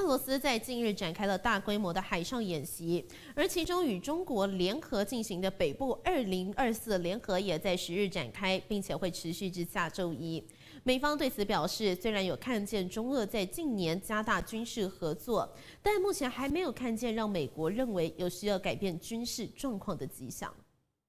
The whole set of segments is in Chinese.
罗斯在近日展开了大规模的海上演习，而其中与中国联合进行的北部2024联合也在10日展开，并且会持续至下周一。美方对此表示，虽然有看见中俄在近年加大军事合作，但目前还没有看见让美国认为有需要改变军事状况的迹象。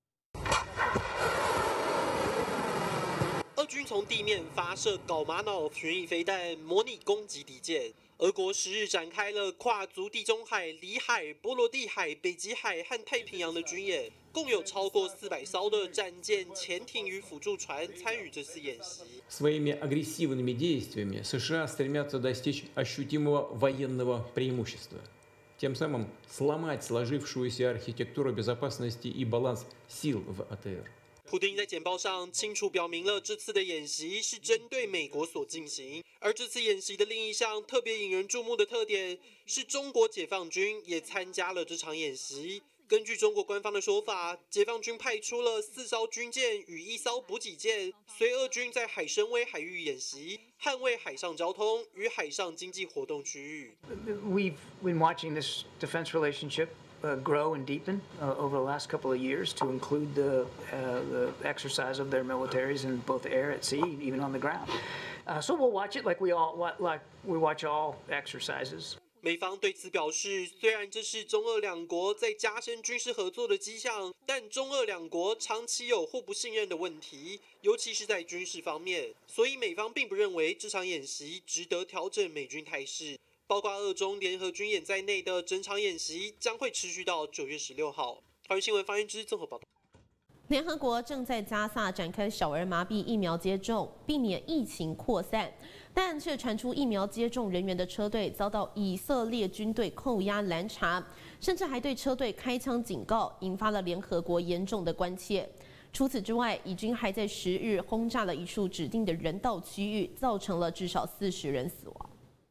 俄军从地面发射镐玛瑙巡弋飞弹，模拟攻击敌舰。俄国10日展开了跨足地中海、里海、波罗的海、北极海和太平洋的军演，共有超过400艘的战舰、潜艇与辅助船参与这次演习。 Своими агрессивными действиями США стремятся достичь ощутимого военного преимущества, тем самым сломать сложившуюся архитектуру безопасности и баланс сил в АТР. 普丁在简报上清楚表明了这次的演习是针对美国所进行，而这次演习的另一项特别引人注目的特点是中国解放军也参加了这场演习。根据中国官方的说法，解放军派出了4艘军舰与1艘补给舰，随俄军在海参崴海域演习，捍卫海上交通与海上经济活动区域。 We've been watching this defense relationship grow and deepen over the last couple of years to include the exercise of their militaries in both air, at sea, even on the ground. So we'll watch it like we watch all exercises. 美方对此表示，虽然这是中俄两国在加深军事合作的迹象，但中俄两国长期有互不信任的问题，尤其是在军事方面，所以美方并不认为这场演习值得调整美军态势。包括俄中联合军演在内的整场演习将会持续到9月16号。华语新闻发言之综合报道。 联合国正在加萨展开小儿麻痹疫苗接种，避免疫情扩散，但却传出疫苗接种人员的车队遭到以色列军队扣押拦查，甚至还对车队开枪警告，引发了联合国严重的关切。除此之外，以军还在10日轰炸了一处指定的人道区域，造成了至少40人死亡。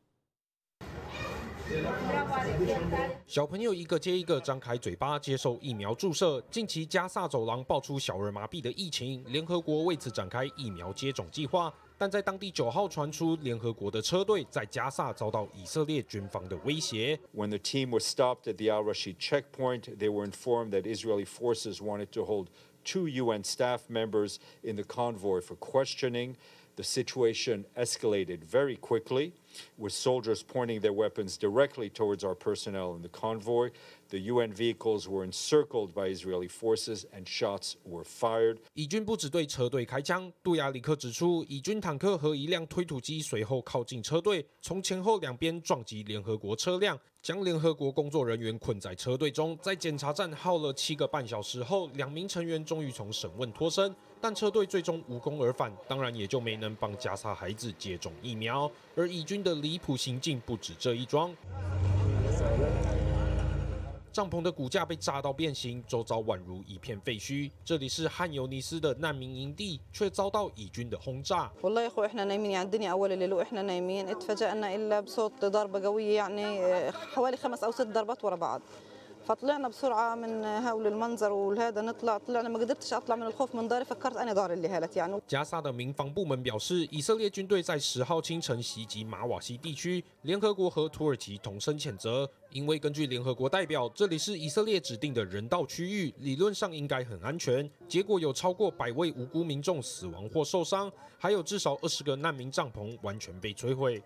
小朋友一个接一个张开嘴巴接受疫苗注射。近期加萨走廊爆出小儿麻痹的疫情，联合国为此展开疫苗接种计划。但在当地9号传出联合国的车队在加萨遭到以色列军方的威胁。 When the team was stopped at the Al Rashid checkpoint, they were informed that Israeli forces wanted to hold 2 UN staff members in the convoy for questioning. The situation escalated very quickly, with soldiers pointing their weapons directly towards our personnel in the convoy. The UN vehicles were encircled by Israeli forces and shots were fired. 以军不只对车队开枪，杜亚里克指出，以军坦克和一辆推土机随后靠近车队，从前后两边撞击联合国车辆，将联合国工作人员困在车队中。在检查站耗了7个半小时后，2名成员终于从审问脱身，但车队最终无功而返，当然也就没能帮加沙孩子接种疫苗。而以军的离谱行径不止这一桩。帐篷的骨架被炸到变形，周遭宛如一片废墟。这里是汉尤尼斯的难民营地，却遭到以军的轰炸。 والله يا اخوي احنا نايمين يعني الدنيا اول الليل واحنا نايمين اتفاجئنا الا بصوت ضربه قويه يعني حوالي 5 أو 6 ضربات ورا بعض. فطلعنا بسرعه من هول المنظر وهذا طلعنا ما قدرتش اطلع من الخوف من داري فكرت انا داري اللي هالت يعني. 加沙的民防部门表示，以色列军队在10号清晨袭击马瓦西地区，联合国和土耳其同声谴责。因为根据联合国代表，这里是以色列指定的人道区域，理论上应该很安全。结果有超过100位无辜民众死亡或受伤，还有至少20个难民帐篷完全被摧毁。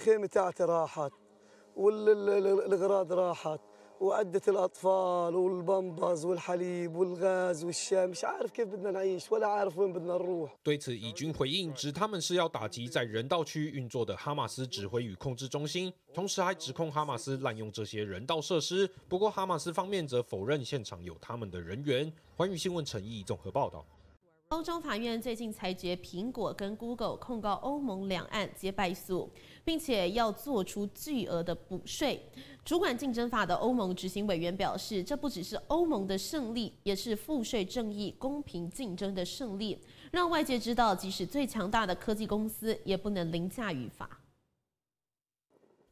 وعدة الأطفال والبامباز والحليب والغاز والشاي مش عارف كيف بدنا نعيش ولا عارف وين بدنا نروح。 对此，以军回应指他们是要打击在人道区运作的哈马斯指挥与控制中心，同时还指控哈马斯滥用这些人道设施。不过，哈马斯方面则否认现场有他们的人员。寰宇新闻陈毅综合报道。 欧洲法院最近裁决苹果跟 Google 控告欧盟两案皆败诉，并且要做出巨额的补税。主管竞争法的欧盟执行委员表示，这不只是欧盟的胜利，也是赋税正义、公平竞争的胜利，让外界知道，即使最强大的科技公司也不能凌驾于法。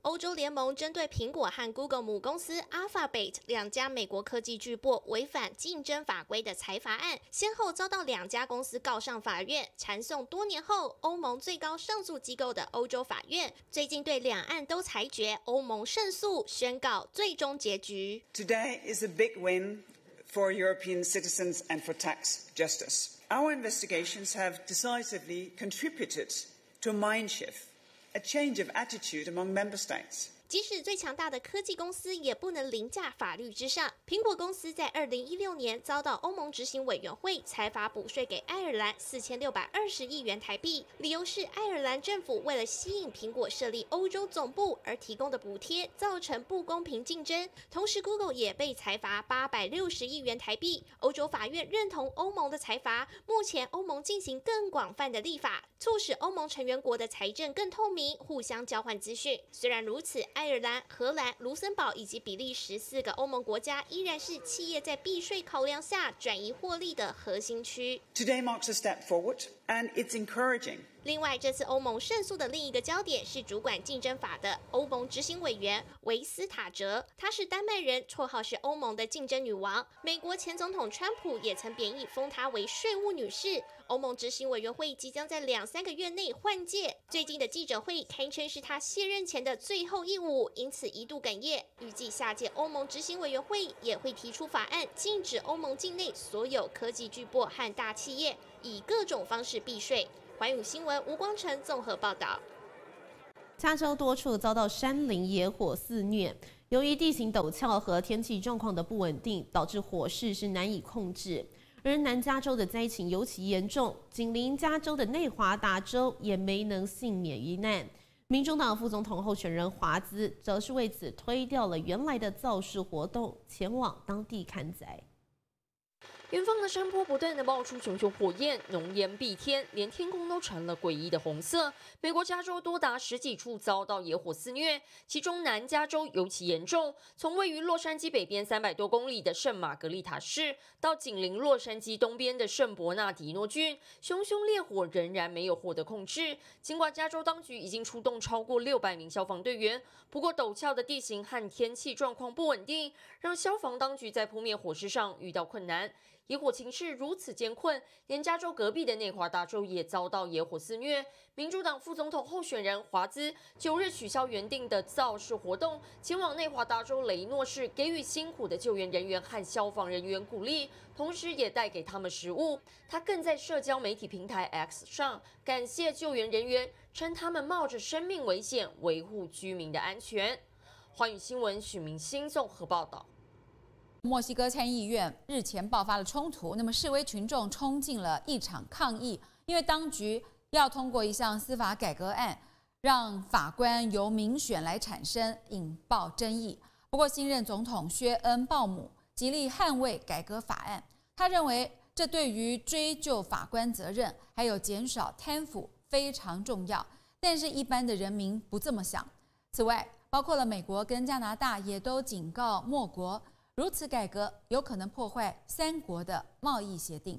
欧洲联盟针对苹果和 Google 母公司 Alphabet 两家美国科技巨擘违反竞争法规的裁罚案，先后遭到两家公司告上法院，缠讼多年后，欧盟最高上诉机构的欧洲法院最近对两案都裁决，欧盟胜诉，宣告最终结局。 Today is a big win for European citizens and for tax justice. Our investigations have decisively contributed to a mind shift, a change of attitude among member states. 即使最强大的科技公司也不能凌驾法律之上。苹果公司在2016年遭到欧盟执行委员会裁罚补税给爱尔兰4620亿元台币，理由是爱尔兰政府为了吸引苹果设立欧洲总部而提供的补贴造成不公平竞争。同时 ，Google 也被裁罚860亿元台币。欧洲法院认同欧盟的裁罚，目前欧盟进行更广泛的立法，促使欧盟成员国的财政更透明，互相交换资讯。虽然如此，爱尔兰、荷兰、卢森堡以及比利时4个欧盟国家依然是企业在避税考量下转移获利的核心区。 Today marks a step forward, and it's encouraging. 另外，这次欧盟胜诉的另一个焦点是主管竞争法的欧盟执行委员维斯塔哲，她是丹麦人，绰号是欧盟的竞争女王。美国前总统川普也曾贬义封她为税务女士。欧盟执行委员会即将在2-3个月内换届，最近的记者会堪称是她卸任前的最后一舞，因此一度哽咽。预计下届欧盟执行委员会也会提出法案，禁止欧盟境内所有科技巨擘和大企业以各种方式避税。环宇新闻吴光成综合报道。 加州多处遭到山林野火肆虐，由于地形陡峭和天气状况的不稳定，导致火势是难以控制。而南加州的灾情尤其严重，紧邻加州的内华达州也没能幸免于难。民主党副总统候选人华兹则是为此推掉了原来的造势活动，前往当地看灾。 远方的山坡不断的冒出熊熊火焰，浓烟蔽天，连天空都成了诡异的红色。美国加州多达10几处遭到野火肆虐，其中南加州尤其严重。从位于洛杉矶北边300多公里的圣玛格丽塔市，到紧邻洛杉矶东边的圣伯纳迪诺郡，熊熊烈火仍然没有获得控制。尽管加州当局已经出动超过600名消防队员，不过陡峭的地形和天气状况不稳定，让消防当局在扑灭火势上遇到困难。野火情势如此艰困，连加州隔壁的内华达州也遭到野火肆虐。民主党副总统候选人华兹9日取消原定的造势活动，前往内华达州雷诺市，给予辛苦的救援人员和消防人员鼓励，同时也带给他们食物。他更在社交媒体平台 X 上感谢救援人员，称他们冒着生命危险维护居民的安全。环宇新闻许明欣综合报道。 墨西哥参议院日前爆发了冲突，那么示威群众冲进了一场抗议，因为当局要通过一项司法改革案，让法官由民选来产生，引爆争议。不过，新任总统薛恩鲍姆极力捍卫改革法案，他认为这对于追究法官责任还有减少贪腐非常重要，但是一般的人民不这么想。此外，包括了美国跟加拿大也都警告墨国，如此改革有可能破坏3国的贸易协定。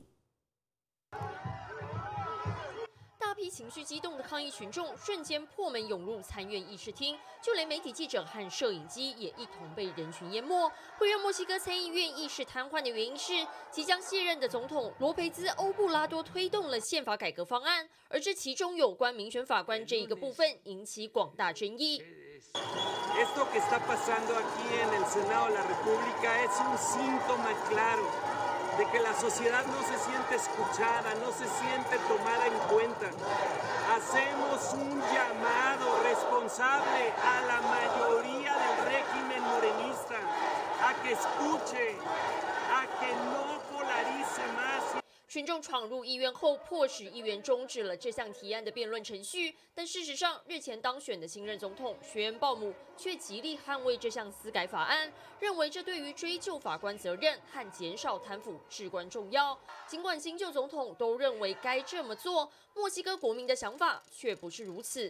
大批情绪激动的抗议群众瞬间破门涌入参院议事厅，就连媒体记者和摄影机也一同被人群淹没。会让墨西哥参议院议事瘫痪的原因是，即将卸任的总统罗培兹·欧布拉多推动了宪法改革方案，而这其中有关民选法官这一个部分引起广大争议。 Esto que está pasando aquí en el Senado de la República es un síntoma claro de que la sociedad no se siente escuchada, no se siente tomada en cuenta. Hacemos un llamado responsable a la mayoría del régimen morenista a que escuche, a que no polarice más. 群众闯入议院后，迫使议员终止了这项提案的辩论程序。但事实上，日前当选的新任总统薛恩鲍姆却极力捍卫这项司改法案，认为这对于追究法官责任和减少贪腐至关重要。尽管新旧总统都认为该这么做，墨西哥国民的想法却不是如此。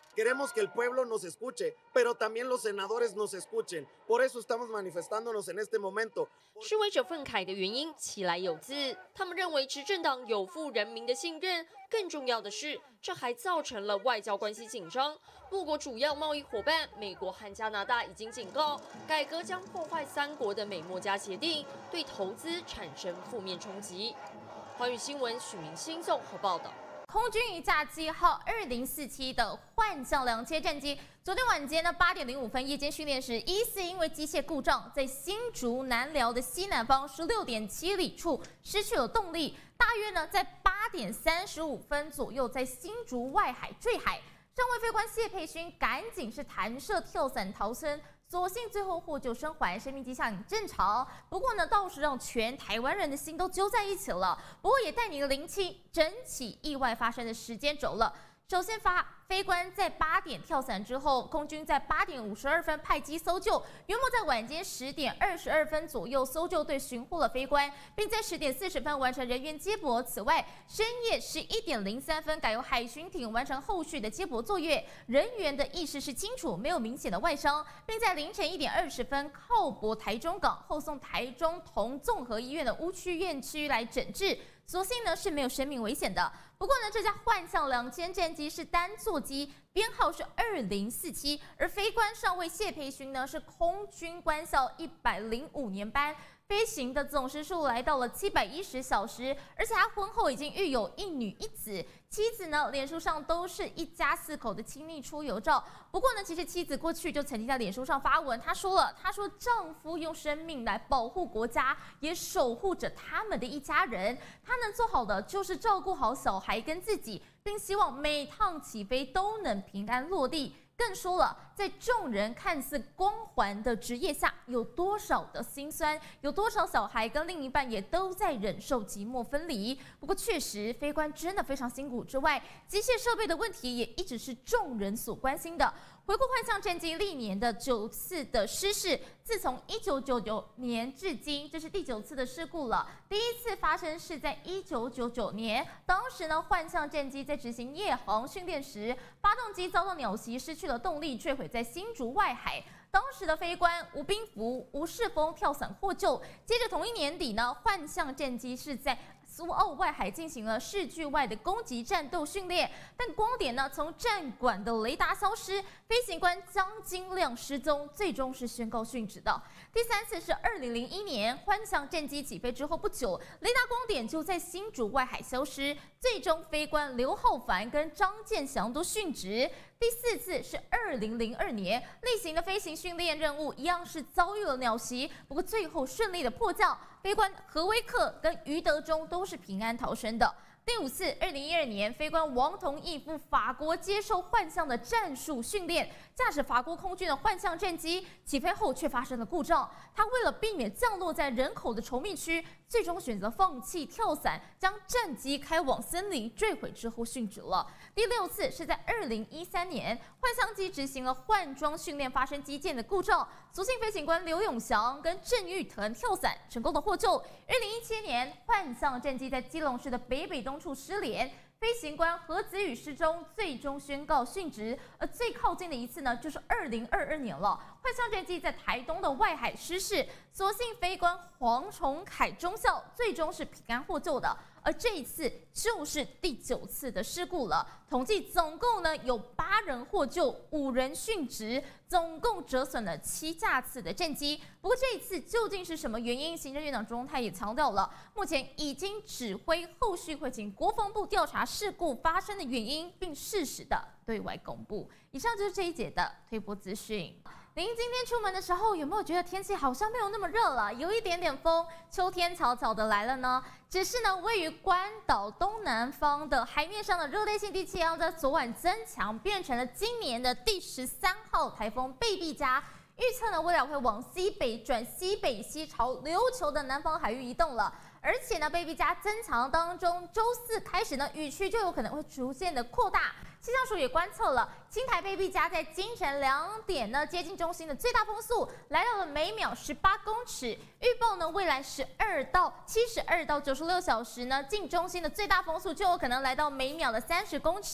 Queremos que el pueblo nos escuche, pero también los senadores nos escuchen. Por eso estamos manifestándonos en este momento. 示威者愤慨的原因其来有自，他们认为执政党有负人民的信任，更重要的是，这还造成了外交关系紧张。多国主要贸易伙伴美国和加拿大已经警告，改革将破坏3国的美墨加协定，对投资产生负面冲击。寰宇新闻许明星综合报道。 空军一架机号2047的幻象2接战机，昨天晚间呢8点05分夜间训练时，疑似因为机械故障，在新竹南寮的西南方16.7里处失去了动力，大约呢在8点35分左右，在新竹外海坠海。上尉飞官谢佩勋赶紧是弹射跳伞逃生。所幸最后获救生还，生命迹象正常。不过呢，倒是让全台湾人的心都揪在一起了。不过也带你聆听整起意外发生的时间轴了。首先飞官在8点跳伞之后，空军在8点52分派机搜救，约莫在晚间10点22分左右，搜救队寻获了飞官，并在10点40分完成人员接驳。此外，深夜11点03分改由海巡艇完成后续的接驳作业，人员的意识是清楚，没有明显的外伤，并在凌晨1点20分靠泊台中港，后送台中同综合医院的乌区院区来诊治。所幸呢是没有生命危险的。不过呢，这架幻象2千战机是单座机，编号是2047，而飞官上尉谢培勋呢是空军官校105年班。飞行的总时数来到了710小时，而且他婚后已经育有1女1子，妻子呢，脸书上都是一家4口的亲密出游照。不过呢，其实妻子过去就曾经在脸书上发文，她说丈夫用生命来保护国家，也守护着他们的一家人，她能做好的就是照顾好小孩跟自己，并希望每趟起飞都能平安落地。更说了，在众人看似光环的职业下，有多少的辛酸，有多少小孩跟另一半也都在忍受寂寞分离。不过确实，飞官真的非常辛苦之外，机械设备的问题也一直是众人所关心的。回顾幻象战机历年的9次的失事，自从1999年至今，这是第9次的事故了。第一次发生是在1999年，当时呢，幻象战机在执行夜航训练时，发动机遭到鸟袭，失去了动力，坠毁在新竹外海。当时的飞官吴彬福、吴世峰跳伞获救。接着同一年底呢，幻象战机是在苏澳外海进行了视距外的攻击战斗训练，但光点呢从战管的雷达消失，飞行官张金亮失踪，最终是宣告殉职的。第3次是2001年，幻象战机起飞之后不久，雷达光点就在新竹外海消失，最终飞官刘浩凡跟张建祥都殉职。第4次是2002年，例行的飞行训练任务一样是遭遇了鸟袭，不过最后顺利的迫降，飞官何威克跟余德忠都是平安逃生的。第5次，2012年，飞官王同义赴法国接受幻象的战术训练，驾驶法国空军的幻象战机，起飞后却发生了故障。他为了避免降落在人口的稠密区，最终选择放弃跳伞，将战机开往森林，坠毁之后殉职了。第6次是在2013年，幻象机执行了换装训练，发生机件的故障，所幸飞行官刘永祥跟郑玉腾跳伞成功的获救。2017年，幻象战机在基隆市的北东处失联，飞行官何子宇失踪，最终宣告殉职。而最靠近的一次呢，就是2022年了，幻象战机在台东的外海失事，所幸飞官黄崇凯中校最终是平安获救的。而这一次就是第9次的事故了，统计总共呢有8人获救，5人殉职，总共折损了7架次的战机。不过这一次究竟是什么原因？行政院长钟荣泰也强调了，目前已经指挥后续会请国防部调查事故发生的原因，并适时的对外公布。以上就是这一节的推播资讯。您今天出门的时候有没有觉得天气好像没有那么热了，有一点点风，秋天草草的来了呢？只是呢，位于关岛东南方的海面上的热带性低气压在昨晚增强，变成了今年的第13号台风贝碧嘉。预测呢，未来会往西北转西北西朝琉球的南方海域移动了。而且呢，贝碧嘉增强当中，周4开始呢，雨区就有可能会逐渐的扩大。气象署也观测了青台贝碧嘉在清晨2点呢，接近中心的最大风速来到了每秒18公尺。预报呢，未来72到96小时呢，近中心的最大风速就有可能来到每秒的30公尺。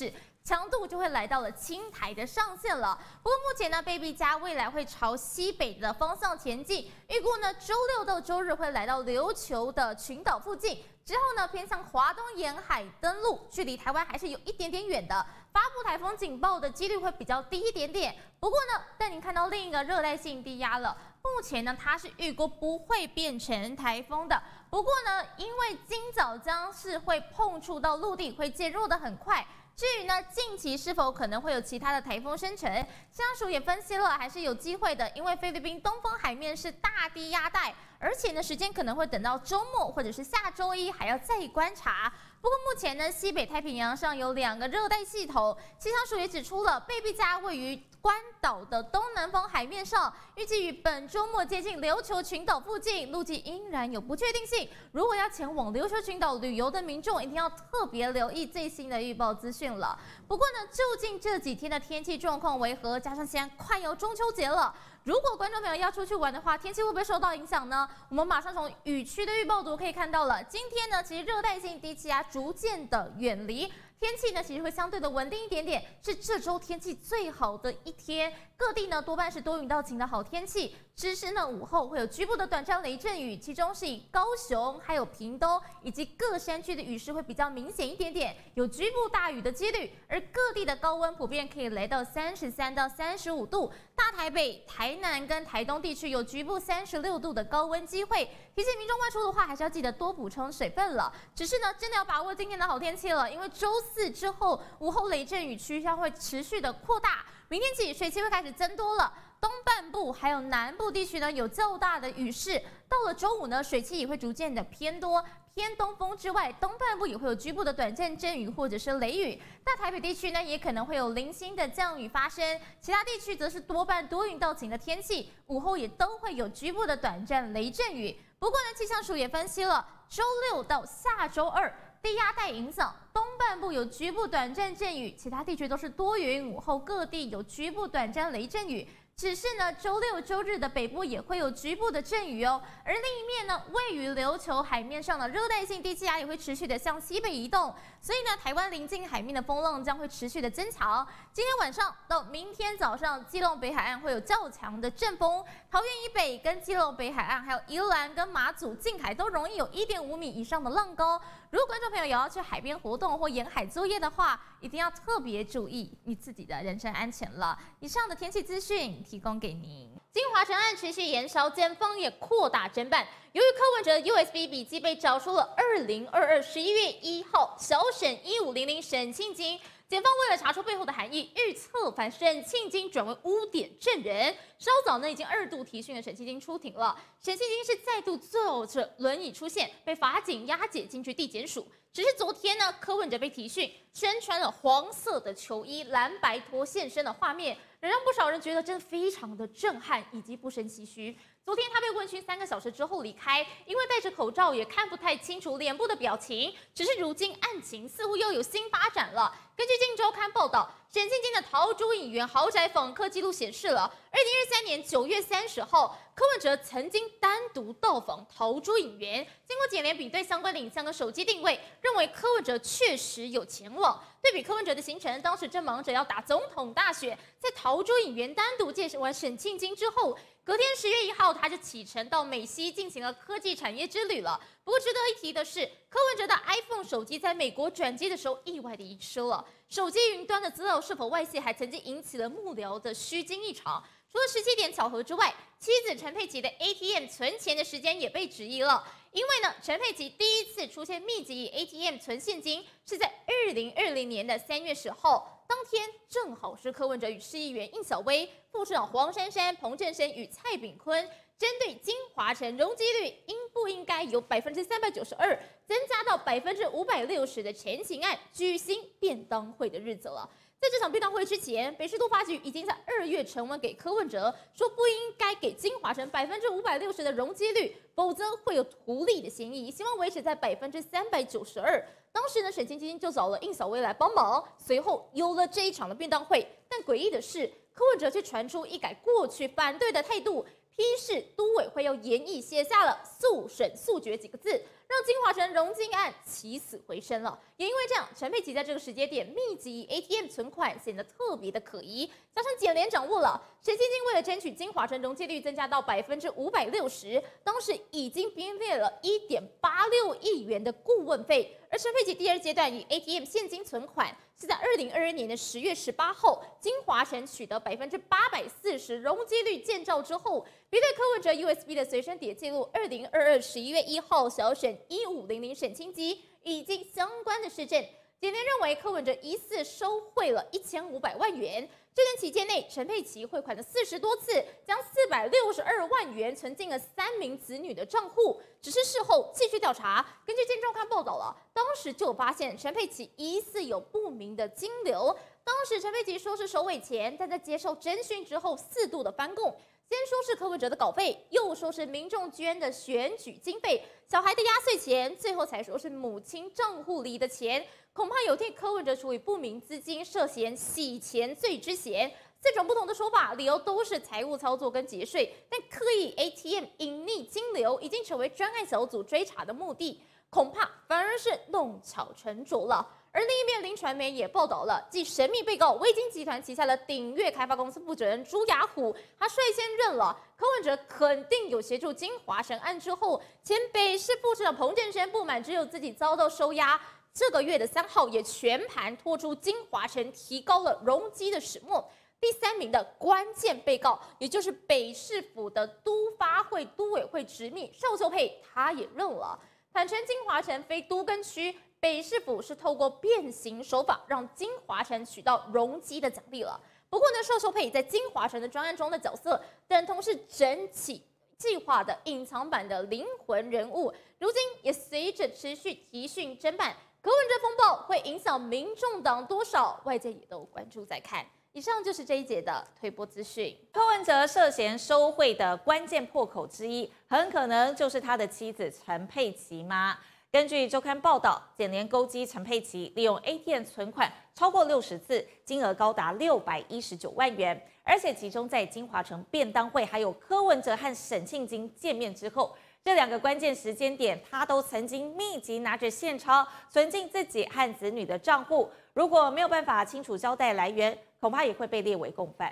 强度就会来到了青台的上限了。不过目前呢，贝碧嘉未来会朝西北的方向前进，预估呢周六到周日会来到琉球的群岛附近，之后呢偏向华东沿海登陆，距离台湾还是有一点点远的，发布台风警报的几率会比较低一点点。不过呢，带您看到另一个热带性低压了。目前呢，它是预估不会变成台风的。不过呢，因为今早将是会碰触到陆地，会减弱的很快。至于呢，近期是否可能会有其他的台风生成，气象署也分析了，还是有机会的，因为菲律宾东风海面是大低压带，而且呢，时间可能会等到周末或者是下周一，还要再观察。不过目前呢，西北太平洋上有2个热带系统，气象署也指出了，贝碧嘉位于关岛的东南方海面上，预计于本周末接近琉球群岛附近，路径依然有不确定性。如果要前往琉球群岛旅游的民众，一定要特别留意最新的预报资讯了。不过呢，究竟这几天的天气状况为何？加上现在快要中秋节了，如果观众朋友要出去玩的话，天气会不会受到影响呢？我们马上从雨区的预报图可以看到了，今天呢，其实热带性低气压逐渐的远离。天气呢，其实会相对的稳定一点点，是这周天气最好的一天。各地呢多半是多云到晴的好天气，只是呢午后会有局部的短暂雷阵雨，其中是以高雄、还有屏东以及各山区的雨势会比较明显一点点，有局部大雨的几率。而各地的高温普遍可以来到33到35度，大台北、台南跟台东地区有局部36度的高温机会。提醒民众外出的话，还是要记得多补充水分了。只是呢，真的要把握今天的好天气了，因为周4之后午后雷阵雨区将会持续的扩大，明天起水汽会开始增多了。东半部还有南部地区呢有较大的雨势，到了周5呢，水汽也会逐渐的偏多。偏东风之外，东半部也会有局部的短暂阵雨或者是雷雨。大台北地区呢，也可能会有零星的降雨发生，其他地区则是多半多云到晴的天气，午后也都会有局部的短暂雷阵雨。不过呢，气象署也分析了，周6到下周2。低压带影响，东半部有局部短暂阵雨，其他地区都是多云，午后各地有局部短暂雷阵雨。只是呢，周6、周日的北部也会有局部的阵雨哦。而另一面呢，位于琉球海面上的热带性低气压也会持续的向西北移动，所以呢，台湾临近海面的风浪将会持续的增强。今天晚上到明天早上，基隆北海岸会有较强的阵风，桃园以北跟基隆北海岸，还有宜兰跟马祖近海都容易有1.5米以上的浪高。如果观众朋友也要去海边活动或沿海作业的话，一定要特别注意你自己的人身安全了。以上的天气资讯提供给您。金华城案持续延烧，检方也扩大侦办。由于柯文哲 USB 笔记被找出了2022 11月1号小审1500沈庆金。检方为了查出背后的含义，预测反沈庆金转为污点证人。稍早呢，已经2度提讯的沈庆金出庭了。沈庆金是再度坐着轮椅出现，被法警押解进去地检署。只是昨天呢，柯文哲被提讯，身穿了黄色的球衣、蓝白拖现身的画面，仍让不少人觉得真的非常的震撼以及不胜唏嘘。昨天他被问讯3个小时之后离开，因为戴着口罩也看不太清楚脸部的表情。只是如今案情似乎又有新发展了。根据《镜周刊》报道，沈庆金的桃竹影园豪宅访客记录显示了，2023年9月30号，柯文哲曾经单独到访桃竹影园。经过检联比对相关的影像跟手机定位，认为柯文哲确实有前往。对比柯文哲的行程，当时正忙着要打总统大选，在桃竹影园单独介绍完沈庆金之后，隔天10月1号，他就启程到美西进行了科技产业之旅了。不过值得一提的是，柯文哲的 iPhone 手机在美国转机的时候意外的遗失了，手机云端的资料是否外泄，还曾经引起了幕僚的虚惊一场。除了17点巧合之外，妻子陈佩琪的 ATM 存钱的时间也被质疑了。因为呢，陈佩琪第一次出现密集以 ATM 存现金是在2020年的3月10号，当天正好是柯文哲与市议员应小薇、副市长黄珊珊、彭振声与蔡炳坤针对金华城容积率应不应该由392%增加到560%的陈情案举行便当会的日子了。在这场便当会之前，北市都发局已经在2月呈文给柯文哲，说不应该给金华城560%的容积率，否则会有图利的嫌疑，希望维持在392%。当时呢，沈庆金就找了应小薇来帮忙，随后有了这一场的便当会。但诡异的是，柯文哲却传出一改过去反对的态度，批示都委会要严议，写下了速审速决几个字，让让金华城融金案起死回生了。也因为这样，陈佩琪在这个时间点密集 ATM 存款显得特别的可疑。加上检联掌握了沈庆金为了争取金华城容积率增加到560%，当时已经编列了1.86亿元的顾问费。而陈佩琪第二阶段以 ATM 现金存款是在2022年的10月18号，金华城取得840%容积率建造之后，比对柯文哲 USB 的随身碟记录，2022 11月1号小选1500沈清基以及相关的事证，检联认为柯文哲疑似收贿了1500万元。这段期间内，陈佩琪汇款了40多次，将462万元存进了3名子女的账户。只是事后继续调查，根据《镜周刊》报道了，当时就有发现陈佩琪疑似有不明的金流。当时陈佩琪说是收尾钱，但在接受侦讯之后4度的翻供。先说是柯文哲的稿费，又说是民众捐的选举经费、小孩的压岁钱，最后才说是母亲账户里的钱。恐怕有替柯文哲处理不明资金涉嫌洗钱罪之嫌。4种不同的说法，理由都是财务操作跟节税，但刻意 ATM 隐匿金流已经成为专案小组追查的目的，恐怕反而是弄巧成拙了。而另一面，林传媒也报道了，继神秘被告威金集团旗下的鼎越开发公司负责人朱雅虎，他率先认了柯文哲肯定有协助金华城案之后，前北市副市长彭振声不满只有自己遭到收押，这个月的3号也全盘托出金华城提高了容积的始末。第3名的关键被告，也就是北市府的都发会都委会执秘邵秀佩，他也认了，坦承金华城非都更区。北市府是透过变形手法让金华城取到容积的奖励了。不过呢，邵秀佩在金华城的专案中的角色，等同是整起计划的隐藏版的灵魂人物。如今也随着持续提讯侦办，柯文哲风暴会影响民众党多少，外界也都关注在看。以上就是这一节的推播资讯。 柯文哲涉嫌收贿的关键破口之一，很可能就是他的妻子陈佩琪吗？根据周刊报道，检联勾稽陈佩琪利用 ATM 存款超过60次，金额高达619万元，而且其中在金华城便当会还有柯文哲和沈庆金见面之后，这2个关键时间点，他都曾经密集拿着现钞存进自己和子女的账户。如果没有办法清楚交代来源，恐怕也会被列为共犯。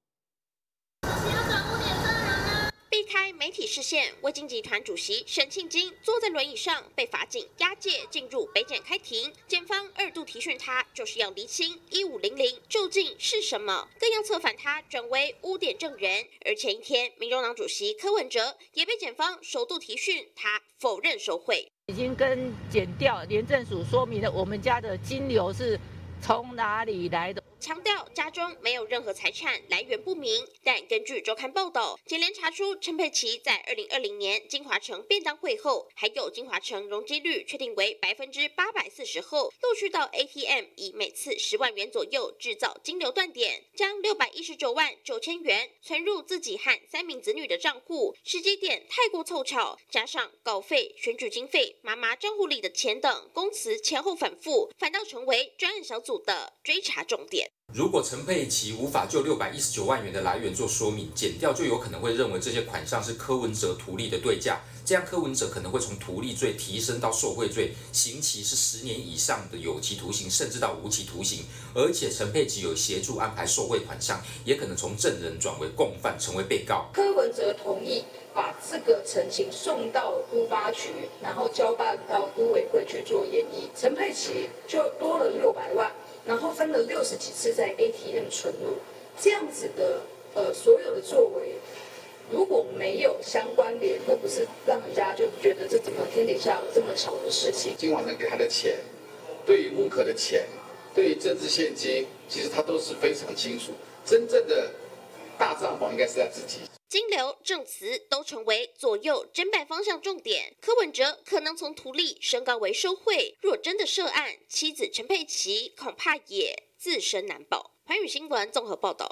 避开媒体视线，威金集团主席沈庆金坐在轮椅上，被法警押解进入北检开庭。检方2度提讯他，就是要厘清1500究竟是什么，更要策反他转为污点证人。而前一天，民众党主席柯文哲也被检方首度提讯，他否认收贿， 已经跟检调廉政署说明了我们家的金流是从哪里来的。 强调家中没有任何财产来源不明，但根据周刊报道，检联查出陈佩琪在2020年金华城便当会后，还有金华城容积率确定为840%后，陆续到 ATM 以每次10万元左右制造金流断点，将619万9千元存入自己和3名子女的账户，时机点太过凑巧，加上稿费、选举经费、妈妈账户里的钱等供词前后反复，反倒成为专案小组的追查重点。 如果陈佩琪无法就619万元的来源做说明，检调就有可能会认为这些款项是柯文哲图利的对价，这样柯文哲可能会从图利罪提升到受贿罪，刑期是10年以上的有期徒刑，甚至到无期徒刑。而且陈佩琪有协助安排受贿款项，也可能从证人转为共犯，成为被告。 柯文哲同意把这个陈情送到都发局，然后交办到都委会去做研议，陈佩琪就多了600万。然后分了60几次在 ATM 存入，这样子的所有的作为，如果没有相关联，那不是让人家就觉得这怎么天底下有这么巧的事情？ 金华城给他的钱，对于木可的钱，对于政治现金，其实他都是非常清楚。真正的大账房应该是他自己。 金流、证词都成为左右侦办方向重点。柯文哲可能从图利升高为收贿，若真的涉案，妻子陈佩琪恐怕也自身难保。寰宇新闻综合报道。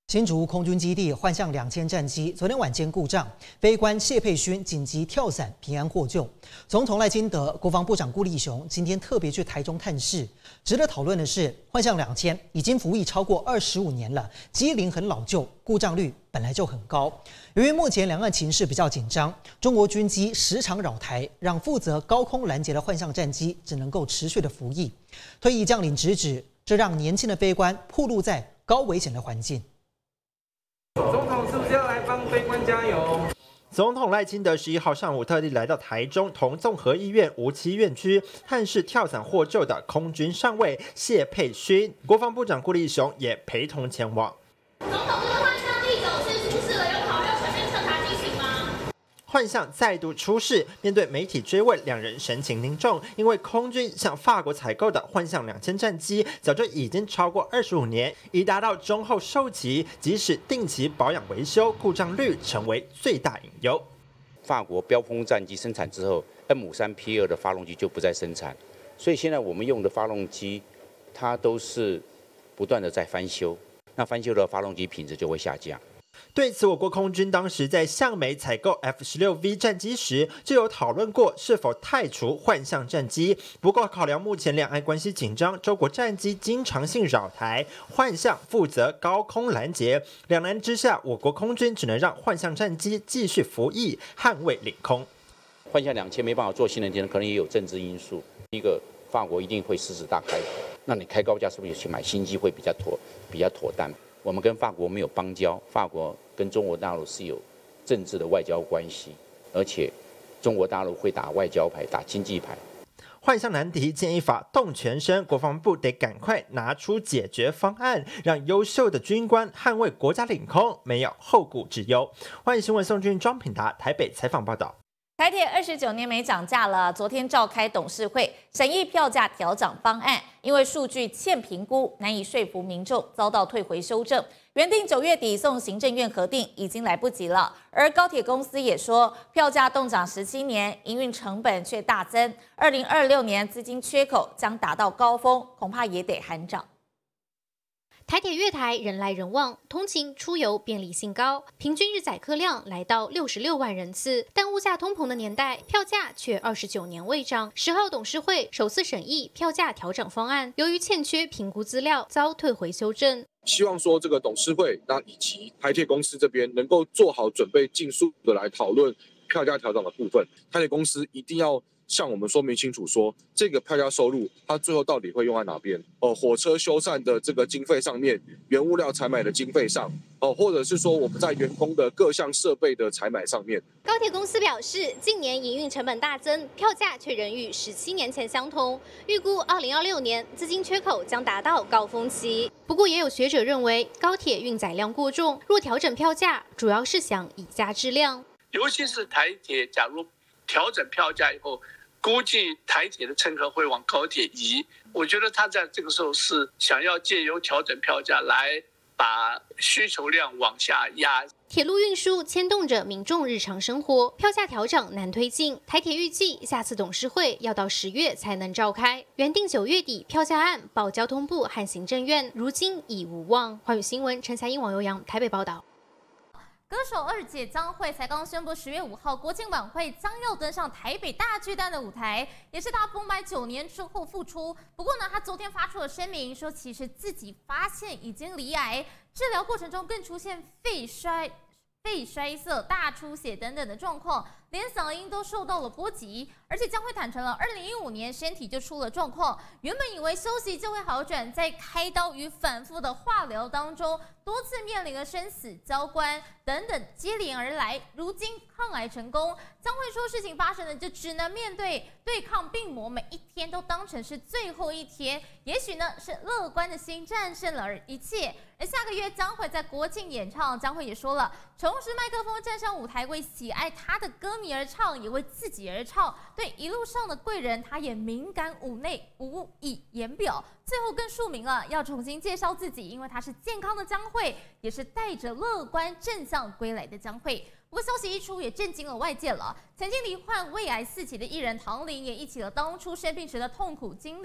新竹空军基地幻象2000战机昨天晚间故障，飞官谢佩勋紧急跳伞平安获救。总统赖清德、国防部长顾立雄今天特别去台中探视。值得讨论的是，幻象2000已经服役超过25年了，机龄很老旧，故障率本来就很高。由于目前两岸情势比较紧张，中国军机时常扰台，让负责高空拦截的幻象战机只能够持续的服役。退役将领直指，这让年轻的飞官暴露在高危险的环境。 总统是不是要来帮飞官加油？总统赖清德11号上午特地来到台中同综合医院无期院区探视跳伞获救的空军上尉谢佩勋，国防部长顾立雄也陪同前往。总统，这个幻象第9次出事了，有考虑全面彻查机型吗？幻象再度出事，面对媒体追问，两人神情凝重，因为空军向法国采购的幻象2000战机早就已经超过25年，已达到中后寿期，即使定期保养维修，故障率成为最大隐忧。 法国标风战机生产之后 ，M53P2 的发动机就不再生产，所以现在我们用的发动机，它都是不断的在翻修，那翻修的发动机品质就会下降。 对此，我国空军当时在向美采购 F-16V 战机时，就有讨论过是否汰除幻象战机。不过，考量目前两岸关系紧张，中国战机经常性扰台，幻象负责高空拦截。两难之下，我国空军只能让幻象战机继续服役，捍卫领空。 幻象2000没办法做新能源，可能也有政治因素。第一个，法国一定会狮子大开口，那你开高价是不是去买新机会比较妥当？我们跟法国没有邦交，法国跟中国大陆是有政治的外交关系，而且中国大陆会打外交牌、打经济牌。 幻象难题，建议法动全身，国防部得赶快拿出解决方案，让优秀的军官捍卫国家领空，没有后顾之忧。欢迎新闻宋俊、庄品达台北采访报道。 台铁29年没涨价了，昨天召开董事会审议票价调涨方案，因为数据欠评估，难以说服民众，遭到退回修正。原定9月底送行政院核定，已经来不及了。而高铁公司也说，票价动涨17年，营运成本却大增，2026年资金缺口将达到高峰，恐怕也得喊涨。 台铁月台人来人往，通勤出游便利性高，平均日载客量来到66万人次。但物价通膨的年代，票价却29年未涨。10号董事会首次审议票价调整方案，由于欠缺评估资料，遭退回修正。 希望说这个董事会那以及台铁公司这边能够做好准备，尽速的来讨论票价调整的部分。台铁公司一定要向我们说明清楚说这个票价收入它最后到底会用在哪边？火车修缮的这个经费上面，原物料采买的经费上，或者是说我们在员工的各项设备的采买上面。 高铁公司表示，近年营运成本大增，票价却仍与17年前相同。预估2026年资金缺口将达到高峰期。不过，也有学者认为，高铁运载量过重，若调整票价，主要是想以价质量。 尤其是台铁，假如调整票价以后，估计台铁的乘客会往高铁移。我觉得他在这个时候是想要借由调整票价来把需求量往下压。 铁路运输牵动着民众日常生活，票价调整难推进。台铁预计下次董事会要到10月才能召开，原定9月底票价案报交通部和行政院，如今已无望。华语新闻陈才英、王悠扬台北报道。歌手2姐江蕙才刚宣布10月5号国庆晚会将要登上台北大巨蛋的舞台，也是她封麦9年之后复出。不过呢，她昨天发出了声明，说其实自己发现已经罹癌，治疗过程中更出现肺衰塞、大出血等等的状况，连嗓音都受到了波及。而且江蕙坦诚了，2015年身体就出了状况，原本以为休息就会好转，在开刀与反复的化疗当中，多次面临了生死交关等等接连而来。如今抗癌成功，江蕙说事情发生了就只能面对抗病魔，每一天都当成是最后一天。也许呢是乐观的心战胜了一切。而下个月江蕙在国庆演唱，江蕙也说了，重拾麦克风站上舞台，为喜爱她的歌迷而唱，也为自己而唱。对一路上的贵人，她也敏感无以言表。最后更署名了要重新介绍自己，因为她是健康的江蕙，也是带着乐观正向归来的江蕙。不过消息一出，也震惊了外界了。曾经罹患胃癌4期的艺人唐玲也忆起了当初生病时的痛苦经历，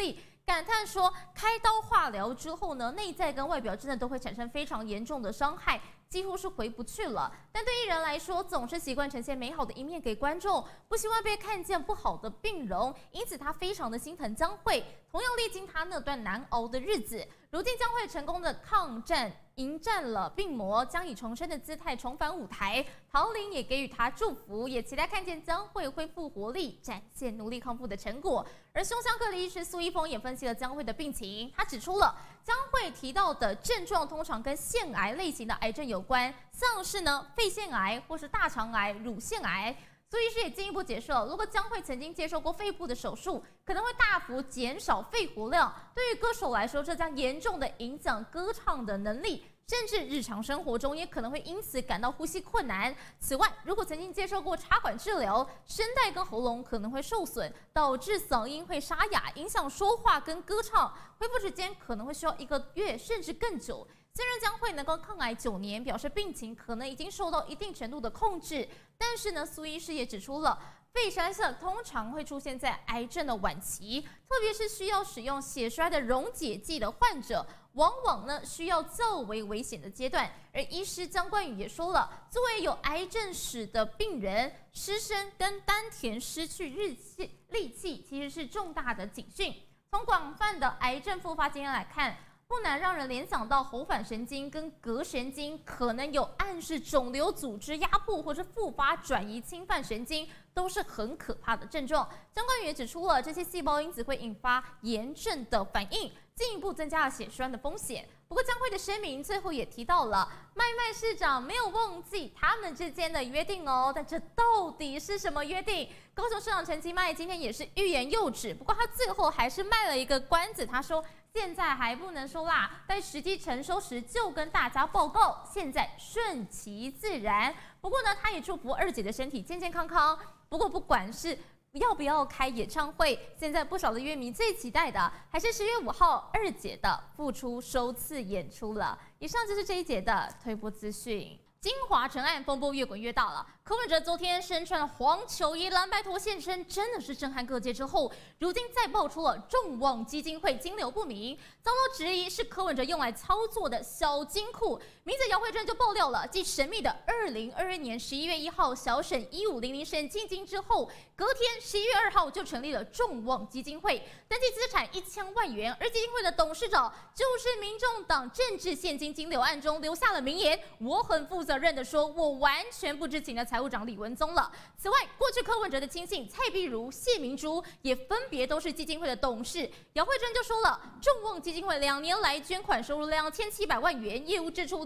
感叹说，开刀化疗之后呢，内在跟外表真的都会产生非常严重的伤害，几乎是回不去了。但对艺人来说，总是习惯呈现美好的一面给观众，不希望被看见不好的病容，因此他非常的心疼江蕙，同样历经他那段难熬的日子。如今江蕙成功的抗战，迎战了病魔，将以重生的姿态重返舞台。陶玲也给予他祝福，也期待看见江蕙恢复活力，展现努力康复的成果。而胸腔科的医师苏一峰也分析了江蕙的病情，他指出了江蕙提到的症状通常跟腺癌类型的癌症有关，像是呢肺腺癌或是大肠癌、乳腺癌。苏医师也进一步解释了，如果江蕙曾经接受过肺部的手术，可能会大幅减少肺活量。对于歌手来说，这将严重的影响歌唱的能力，甚至日常生活中也可能会因此感到呼吸困难。此外，如果曾经接受过插管治疗，声带跟喉咙可能会受损，导致嗓音会沙哑，影响说话跟歌唱，恢复时间可能会需要1个月甚至更久。虽然江蕙能够抗癌9年，表示病情可能已经受到一定程度的控制，但是呢，苏医师也指出了，肺栓塞通常会出现在癌症的晚期，特别是需要使用血栓的溶解剂的患者，往往呢需要较为危险的阶段。而医师姜冠宇也说了，作为有癌症史的病人，失声跟丹田失去力气，其实是重大的警讯。从广泛的癌症复发经验来看，不难让人联想到喉返神经跟膈神经可能有暗示肿瘤组织压迫或是复发转移侵犯神经，都是很可怕的症状。姜冠宇也指出了，这些细胞因此会引发炎症的反应，进一步增加了血栓的风险。不过江蕙的声明最后也提到了，麦麦市长没有忘记他们之间的约定哦，但这到底是什么约定？高雄市长陈其迈今天也是欲言又止，不过他最后还是卖了一个关子，他说现在还不能说啦，待时机成熟时就跟大家报告，现在顺其自然。不过呢，他也祝福二姐的身体健健康康。不过不管是要不要开演唱会，现在不少的乐迷最期待的还是10月5号二姐的复出首次演出了。以上就是这一节的推播资讯。金华城案风波越滚越大了，柯文哲昨天身穿黄球衣蓝白拖现身，真的是震撼各界之后，如今再爆出了众望基金会金流不明，遭到质疑是柯文哲用来操作的小金库。名嘴姚慧珍就爆料了，继神秘的2022年11月1号小审1500审进京之后，隔天11月2号就成立了众望基金会，登记资产1000万元，而基金会的董事长就是民众党政治现金金流案中留下了名言：我很负责任的说，我完全不知情的财务长李文宗了。此外，过去柯文哲的亲信蔡碧如、谢明珠也分别都是基金会的董事。姚慧珍就说了，众望基金会2年来捐款收入2700万元，业务支出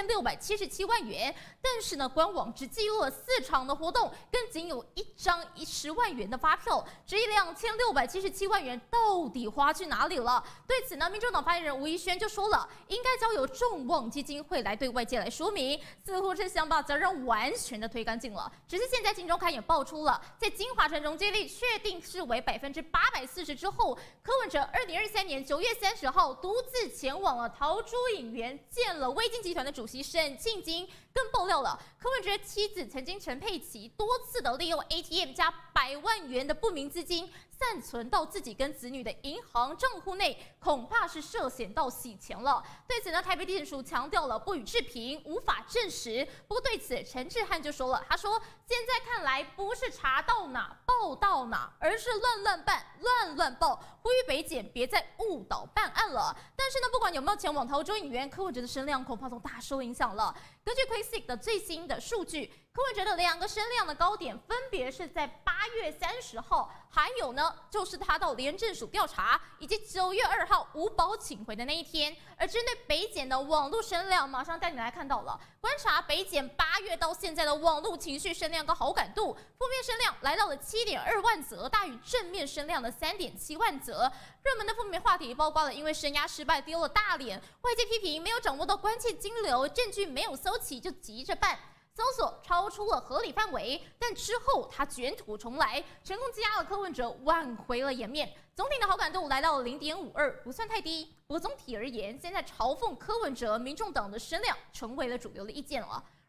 2677万元，但是呢，官网只记录了4场的活动，跟仅有1张10万元的发票，质疑2677万元到底花去哪里了？对此呢，民众党发言人吴怡萱就说了，应该交由众望基金会来对外界来说明，似乎是想把责任完全的推干净了。只是现在金周刊也爆出了，在金华城容积率确定是为840%之后，柯文哲2023年9月30号独自前往了桃竹影园，见了威金集团的主席沈庆金，更爆料了柯文哲妻子曾经陈佩琪多次的利用 ATM 加100万元的不明资金散存到自己跟子女的银行账户内，恐怕是涉嫌到洗钱了。对此呢，台北地检署强调了不予置评，无法证实。不过对此，陈志汉就说了，他说现在看来不是查到哪报到哪，而是乱办、乱报，呼吁北检别再误导办案了。但是呢，不管有没有前往桃竹影园，柯文哲的声量恐怕都大受影响了。根据 Quaysic 的最新的数据，柯文哲的2个声量的高点分别是在8月30号，还有呢就是他到廉政署调查，以及9月2号无保请回的那一天。而针对北检的网络声量，马上带你来看到了，观察北检8月到现在的网络情绪声量跟好感度，负面声量来到了7.2万则，大于正面声量的3.7万则。热门的负面话题包括了因为声押失败丢了大脸，外界批评没有掌握到关键金流，证据没有搜齐就急着办，搜索超出了合理范围，但之后他卷土重来，成功积压了柯文哲，挽回了颜面。总体的好感度来到了0.52，不算太低。不过总体而言，现在嘲讽柯文哲，民众党的声量成为了主流的意见了。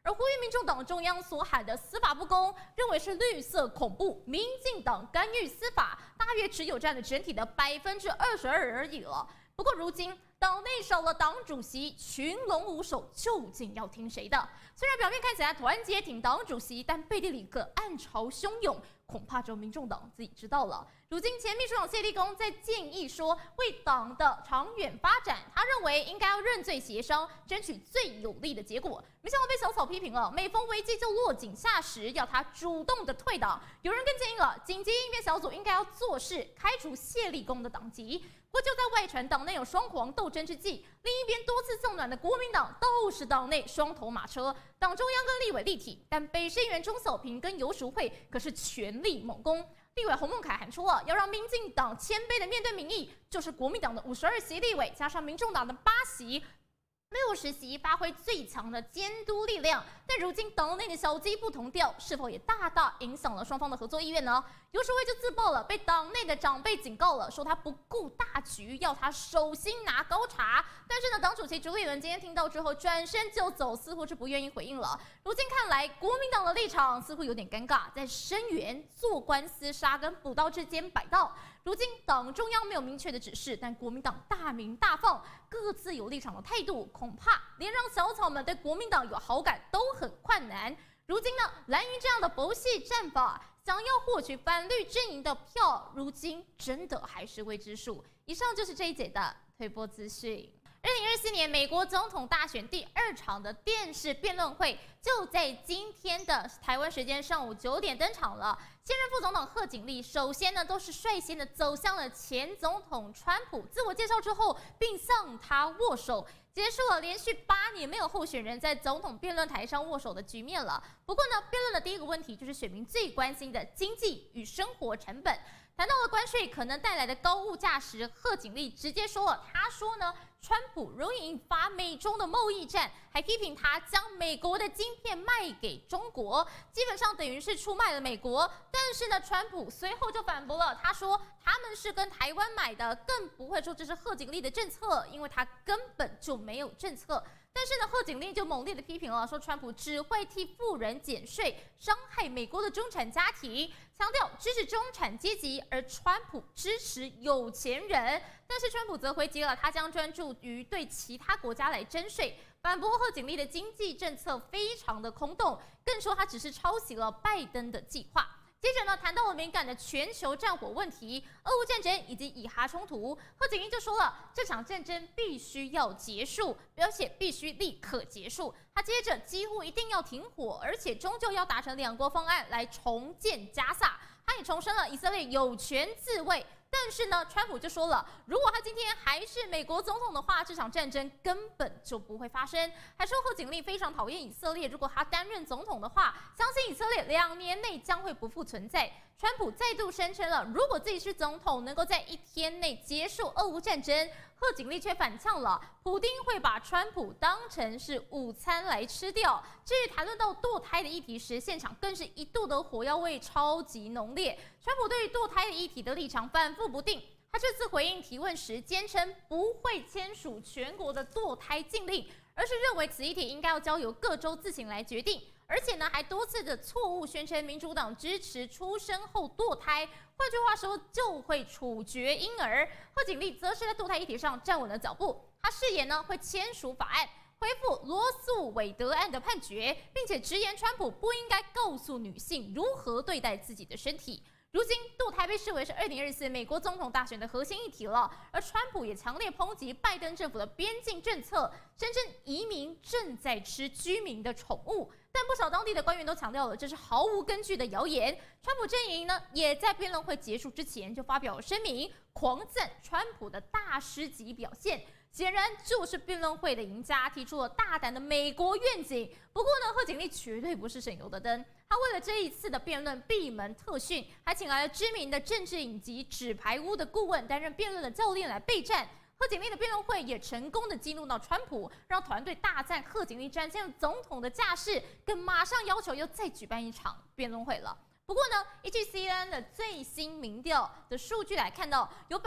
而呼吁民众党中央所喊的司法不公，认为是绿色恐怖，民进党干预司法，大约只有占了整体的22%而已了。不过如今党内少了党主席，群龙无首，究竟要听谁的？虽然表面看起来团结挺党主席，但背地里可暗潮汹涌，恐怕只有民众党自己知道了。如今前秘书长谢立功在建议说，为党的长远发展，他认为应该要认罪协商，争取最有利的结果。没想到被小草批评了，每逢危机就落井下石，要他主动的退党。有人更建议了，紧急应变小组应该要做事，开除谢立功的党籍。不过就在外传党内有双黄斗争之际，另一边多次送暖的国民党都是党内双头马车，党中央跟立委力挺，但北市议员钟小平跟游淑慧可是全力猛攻。立委洪孟凯喊出了要让民进党谦卑的面对民意，就是国民党的52席立委加上民众党的8席。60席发挥最强的监督力量，但如今党内的小鸡不同调，是否也大大影响了双方的合作意愿呢？游淑慧就自爆了，被党内的长辈警告了，说他不顾大局，要他手心拿高茶。但是呢，党主席朱立伦今天听到之后转身就走，似乎是不愿意回应了。如今看来，国民党的立场似乎有点尴尬，在声援、做官厮杀跟补刀之间摆道。如今党中央没有明确的指示，但国民党大鸣大放，各自有立场的态度，恐怕连让小草们对国民党有好感都很困难。如今呢，蓝营这样的佛系战法，想要获取反绿阵营的票，如今真的还是未知数。以上就是这一节的推播资讯。2024年美国总统大选第2场的电视辩论会就在今天的台湾时间上午9点登场了。现任副总统贺锦丽首先呢都是率先的走向了前总统川普，自我介绍之后，并向他握手，结束了连续8年没有候选人在总统辩论台上握手的局面了。不过呢，辩论的第一个问题就是选民最关心的经济与生活成本。谈到了关税可能带来的高物价时，贺锦丽直接说了，他说呢，川普容易引发美中的贸易战，还批评他将美国的晶片卖给中国，基本上等于是出卖了美国。但是呢，川普随后就反驳了，他说他们是跟台湾买的，更不会说这是贺锦丽的政策，因为他根本就没有政策。但是呢，贺锦丽就猛烈的批评了，说川普只会替富人减税，伤害美国的中产家庭，强调支持中产阶级，而川普支持有钱人。但是川普则回击了，他将专注于对其他国家来征税，反驳贺锦丽的经济政策非常的空洞，更说他只是抄袭了拜登的计划。接着呢，谈到了敏感的全球战火问题、俄乌战争以及以哈冲突，贺锦丽就说了，这场战争必须要结束，而且必须立刻结束。他接着几乎一定要停火，而且终究要达成2国方案来重建加萨。他也重申了以色列有权自卫。但是呢，川普就说了，如果他今天还是美国总统的话，这场战争根本就不会发生。还说贺锦丽非常讨厌以色列，如果他担任总统的话，相信以色列2年内将会不复存在。川普再度声称了，如果自己是总统，能够在1天内结束俄乌战争。贺锦丽却反呛了，普丁会把川普当成是午餐来吃掉。至于谈论到堕胎的议题时，现场更是一度的火药味超级浓烈。川普对于堕胎的议题的立场反复不定。他这次回应提问时，坚称不会签署全国的堕胎禁令，而是认为此议题应该要交由各州自行来决定。而且呢，还多次的错误宣称民主党支持出生后堕胎，换句话说，就会处决婴儿。贺锦丽则是在堕胎议题上站稳了脚步，他誓言呢会签署法案，恢复罗素韦德案的判决，并且直言川普不应该告诉女性如何对待自己的身体。如今，堕胎被视为是2024美国总统大选的核心议题了，而川普也强烈抨击拜登政府的边境政策，声称移民正在吃居民的宠物。但不少当地的官员都强调了，这是毫无根据的谣言。川普阵营呢，也在辩论会结束之前就发表声明，狂赞川普的大师级表现。显然就是辩论会的赢家，提出了大胆的美国愿景。不过呢，贺锦丽绝对不是省油的灯。他为了这一次的辩论闭门特训，还请来了知名的政治影集《纸牌屋》的顾问担任辩论的教练来备战。贺锦丽的辩论会也成功的激怒到川普，让团队大赞贺锦丽展现了总统的架势，更马上要求要再举办一场辩论会了。不过呢，依据 CNN 的最新民调的数据来看到，有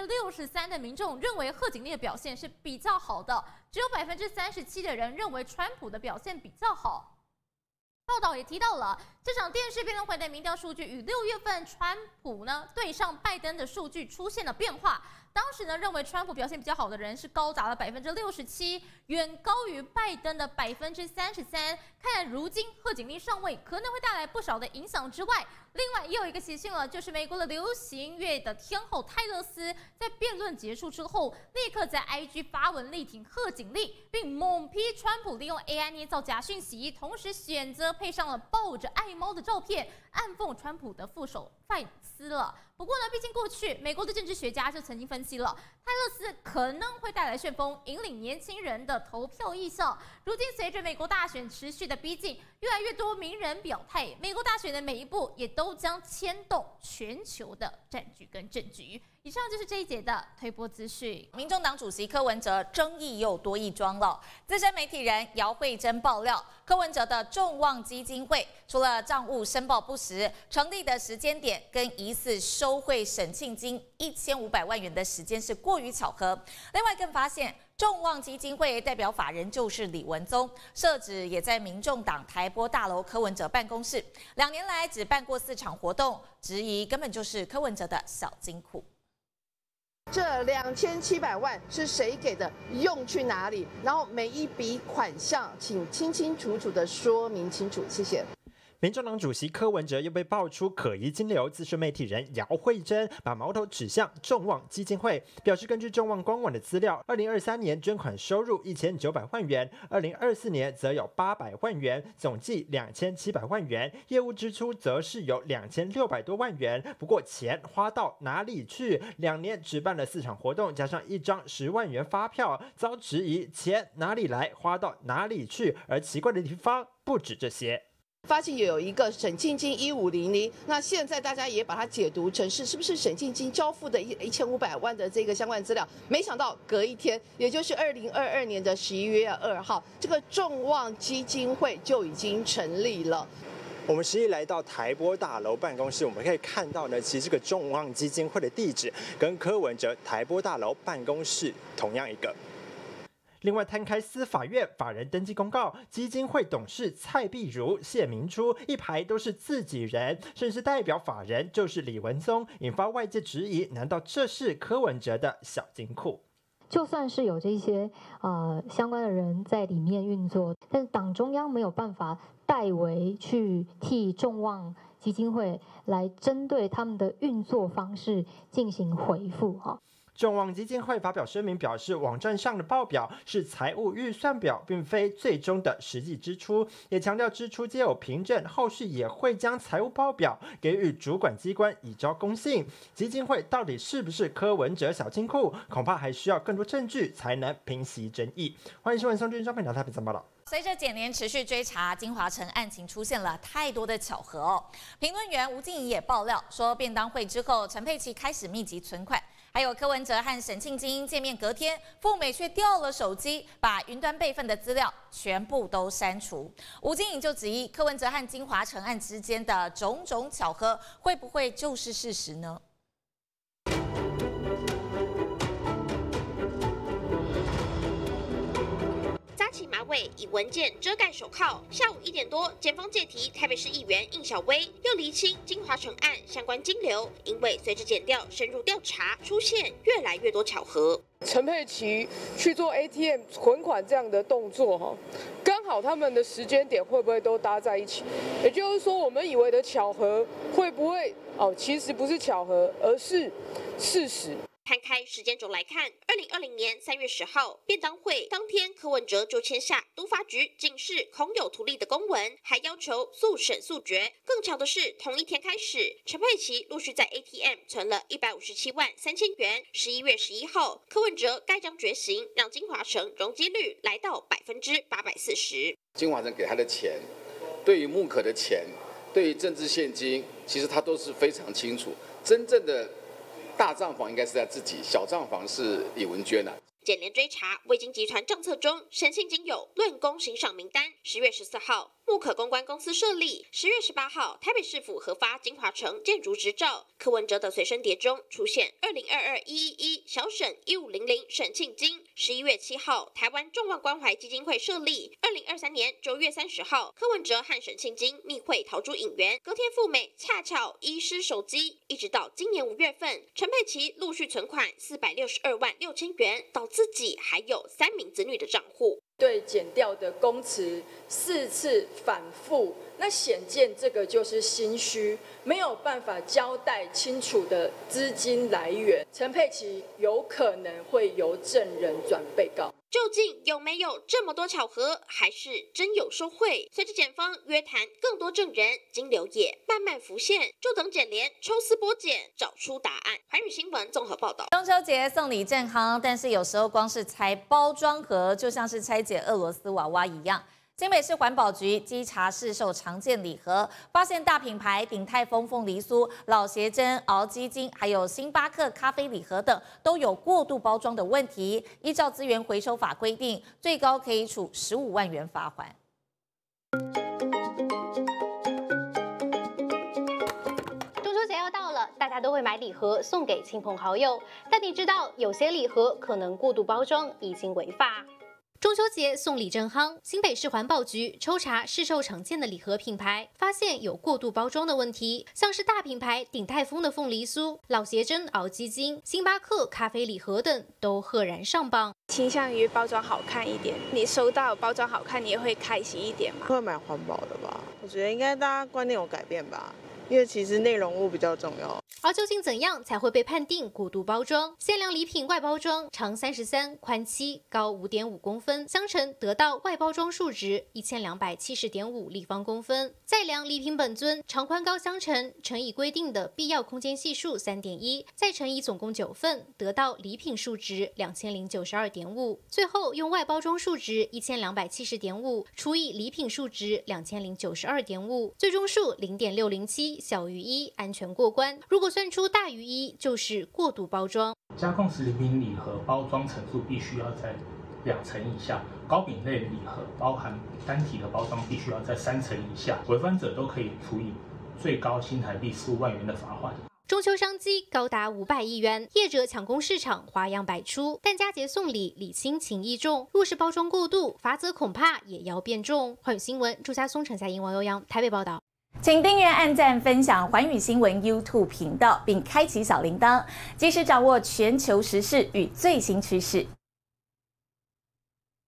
63%的民众认为贺锦丽的表现是比较好的，只有37%的人认为川普的表现比较好。 报道也提到了这场电视辩论会的民调数据与6月份川普呢对上拜登的数据出现了变化。当时呢，认为川普表现比较好的人是高达了67%，远高于拜登的33%。看来如今贺锦丽上位可能会带来不少的影响之外，另外也有一个喜讯了，就是美国的流行乐的天后泰勒丝在辩论结束之后，立刻在 IG 发文力挺贺锦丽，并猛批川普利用 AI 捏造假讯息，同时选择配上了抱着爱猫的照片，暗讽川普的副手范斯了。不过呢，毕竟过去美国的政治学家就曾经分析了，泰勒丝可能会带来旋风，引领年轻人的投票意向。如今随着美国大选持续的逼近，越来越多名人表态，美国大选的每一步也都将牵动全球的战局跟政局。以上就是这一节的推播资讯。 民众党主席柯文哲争议又多一桩了。资深媒体人姚慧珍爆料，柯文哲的众望基金会除了账务申报不实，成立的时间点跟疑似收贿沈庆金1500万元的时间是过于巧合。另外更发现，众望基金会代表法人就是李文宗，设址也在民众党台波大楼柯文哲办公室，2年来只办过4场活动，质疑根本就是柯文哲的小金库。 这2700万是谁给的？用去哪里？然后每一笔款项，请清清楚楚的说明清楚，谢谢。 民众党主席柯文哲又被爆出可疑金流，资深媒体人姚慧珍把矛头指向众望基金会，表示根据众望官网的资料，2023年捐款收入1900万元，2024年则有800万元，总计2700万元，业务支出则是有2600多万元。不过钱花到哪里去？2年只办了4场活动，加上1张10万元发票，遭质疑钱哪里来，花到哪里去？而奇怪的地方不止这些。 发现有一个沈庆金1500，那现在大家也把它解读成是不是沈庆金交付的1500万的这个相关资料？没想到隔一天，也就是2022年的11月2号，这个众望基金会就已经成立了。 我们实际来到台波大楼办公室，我们可以看到呢，其实这个众望基金会的地址跟柯文哲台波大楼办公室同样一个。另外，摊开司法院法人登记公告，基金会董事蔡碧如、谢明初一排都是自己人，甚至代表法人就是李文宗，引发外界质疑：难道这是柯文哲的小金库？ 就算是有这些相关的人在里面运作，但是党中央没有办法代为去替众望基金会来针对他们的运作方式进行回复哈。 众望基金会发表声明表示，网站上的报表是财务预算表，并非最终的实际支出，也强调支出皆有凭证，后续也会将财务报表给予主管机关以昭公信。基金会到底是不是柯文哲小金库，恐怕还需要更多证据才能平息争议。欢迎新闻宋俊章陪聊台北报道。 随着检联持续追查金华城案情，出现了太多的巧合哦。评论员吴静怡也爆料说，便当会之后，陈佩琪开始密集存款，还有柯文哲和沈庆金见面隔天，赴美却掉了手机，把云端备份的资料全部都删除。吴静怡就质疑柯文哲和金华城案之间的种种巧合，会不会就是事实呢？ 扎起马尾，以文件遮盖手铐。下午1点多，检方借提台北市议员应小薇，又厘清金华城案相关金流，因为随着检调深入调查，出现越来越多巧合。 陈佩琪去做 ATM 存款这样的动作，刚好他们的时间点会不会都搭在一起？也就是说，我们以为的巧合会不会其实不是巧合，而是事实。 摊开时间轴来看，2020年3月10号便当会当天，柯文哲就签下督发局警示恐有图利的公文，还要求速审速决。更巧的是，同一天开始，陈佩琪陆续在 ATM 存了157万3000元。11月11号，柯文哲盖章决行，让金华城容积率来到840%。 金华城给他的钱，对于木可的钱，对于政治现金，其实他都是非常清楚。真正的大账房应该是在自己，小账房是李文娟啊。 检联追查，未经集团账册中，沈庆金有论功行赏名单。10月14号， 木可公关公司设立。10月18号，台北市府核发金华城建筑执照。柯文哲的随身碟中出现2022-111小审1500沈庆金。11月7号，台湾众望关怀基金会设立。2023年9月30号，柯文哲和沈庆金密会桃竹影园，隔天赴美恰巧遗失手机，一直到今年5月份，陈佩琪陆续存款462万6千元到自己还有3名子女的账户。 对检调的供词4次反复，那显见这个就是心虚，没有办法交代清楚的资金来源。陈佩琪有可能会由证人转被告。 究竟有没有这么多巧合，还是真有受贿？随着检方约谈更多证人，金流也慢慢浮现，就等检联抽丝剥茧，找出答案。寰宇新闻综合报道。 中秋节送礼正夯，但是有时候光是拆包装盒，就像是拆解俄罗斯娃娃一样。新北市环保局稽查市售常见礼盒，发现大品牌鼎泰丰凤梨酥、老协珍熬鸡精，还有星巴克咖啡礼盒等，都有过度包装的问题。依照资源回收法规定，最高可以处15万元罚锾。 中秋节要到了，大家都会买礼盒送给亲朋好友，但你知道有些礼盒可能过度包装，已经违法。中秋节送礼正夯，新北市环保局抽查市售常见的礼盒品牌，发现有过度包装的问题，像是大品牌鼎泰丰的凤梨酥、老协珍熬鸡精、星巴克咖啡礼盒等都赫然上榜。 倾向于包装好看一点，你收到包装好看，你也会开心一点嘛。 会买环保的吧？我觉得应该大家观念有改变吧。因为其实内容物比较重要。 而究竟怎样才会被判定过度包装？限量礼品外包装长33、宽7、高5.5公分，相乘得到外包装数值1270.5立方公分。再量礼品本尊长宽高相乘，乘以规定的必要空间系数3.1，再乘以总共9份，得到礼品数值2092.5。最后用外包装数值1270.5除以礼品数值2092.5，最终数0.607。小于1，安全过关。如果算出大于1，就是过度包装。 加工食品礼盒包装层数必须要在2层以下，糕饼类礼盒包含单体的包装必须要在3层以下，违反者都可以处以最高新台币15万元的罚锾。 中秋商机高达500亿元，业者抢攻市场，花样百出。但佳节送礼，礼轻情意重，若是包装过度，罚则恐怕也要变重。寰宇新闻朱家松、陈夏英、王悠扬台北报道。 请订阅、按赞、分享寰宇新闻 YouTube 频道，并开启小铃铛，及时掌握全球时事与最新趋势。